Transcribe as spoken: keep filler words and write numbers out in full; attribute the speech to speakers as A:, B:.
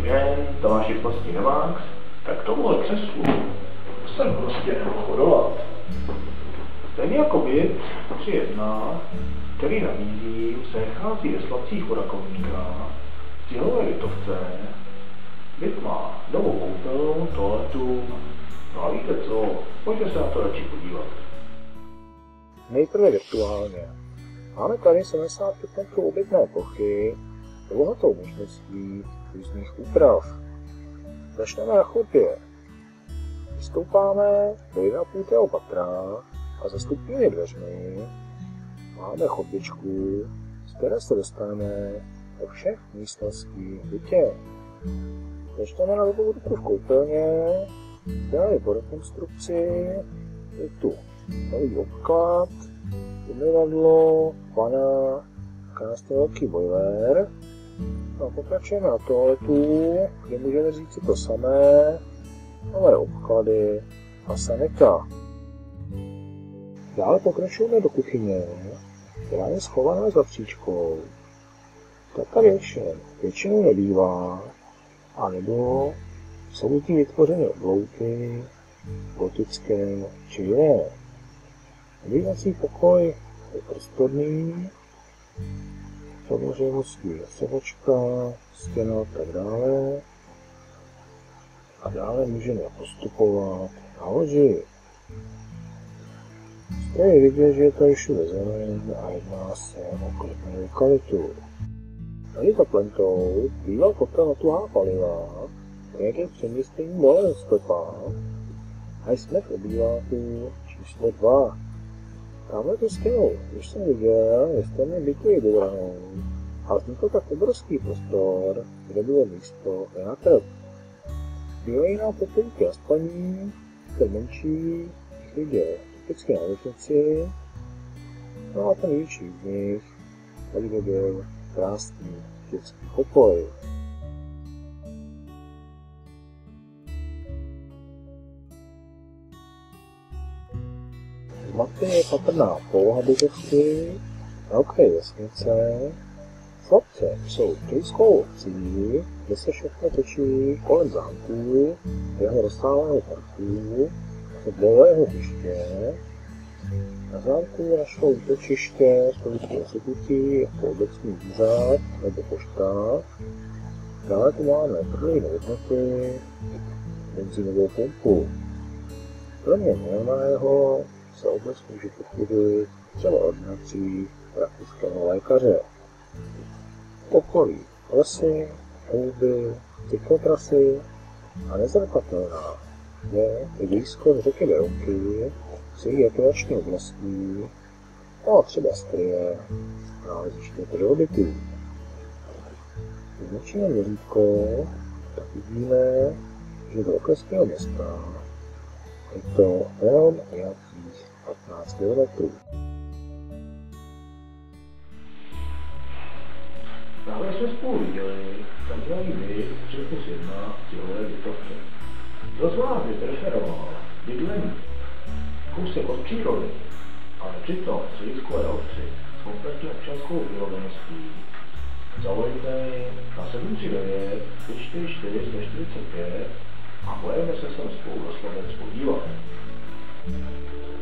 A: den, Tomáši Postí Nováks, tak tomuhle křeslu jsem prostě nemohl odolat. Stejně jako byt tři jedna, který nabízím, se nachází ve Sladcích u Rakovníka, v cílové bytovce. Byt má novou koupelnu, toaletu, no a víte co, pojďte se na to radši podívat.
B: Nejprve virtuálně. Máme tady sedmdesát pět metrů obytné plochy, bohatou možností různých úprav. Začneme na chodbě. Vystoupáme do jednoho a půl patra a za vstupními dveřmi máme chodbičku, z které se dostaneme do všech místností v bytě. Začneme na levou ruku v koupelně, která je po rekonstrukci, je tu nový obklad, umyvadlo, vana, krásný velký boiler. A pokračujeme na toaletu, kde můžeme říct si to samé, nové obklady a sanita. Dále pokračujeme do kuchyně, která je schovaná za příčkou. Ta tady ovšem většinou nebývá, anebo jsou tím vytvořeny oblouky, gotické či jiné. Obývací pokoj je prostorný, samozřejmostí sedačka, stěna a tak dále. A dále můžeme postupovat na loži. Zde je vidět, že je to ještě zelené a jedná se o klidnou lokalitu. Tady za plentou býval kotel na tuhá paliva, jak je přemístění molen sklepa. A jsme v obýváku číslo dva. Tamhle tu stěnou, když jsem viděl, jestli mi bytu je dobranou. A vznikl tak obrovský prostor, kde bylo místo i na trh. Bývají nám podpůrky na spaní, ten menší chodě typicky na vesnici, no a ten větší z nich, tady byl krásný dětský pokoj. Z mapy je patrná poloha bytovky, na okraji vesnice. Sladce jsou turistickou obcí, kde se všechno točí kolem zámku, jeho rozsáhlého parku, fotbalového hřiště. Na zámku našlo útočiště společné exekucí jako obecní úřad nebo pošta. Dále tu máme prodejné jednoty, benzínovou pumpu. Kromě neoného se obec může pochopit třeba ordinací praktického lékaře. Okolí lesy, houby, cyklotrasy a nezanedbatelná je i blízko řeky Berounky s její rekreační oblastí, no a třeba Strie, náleziště pro obytů. Když začíná měřítko, tak vidíme, že do okresního města je to jenom nějakých patnáct kilometrů.
A: Právě jsme spolu viděli kanceláří byt tři plus jedna cílové bytovky. Kdo z vás by preferoval bydlení kousek od přírody, ale přitom v ciziskové obci s kompletní občanskou vyrobeností, zavolejte na sedm tři devět pět čtyři čtyři čtyřicet pět a pojedeme se sem spolu do Slovensk podívat.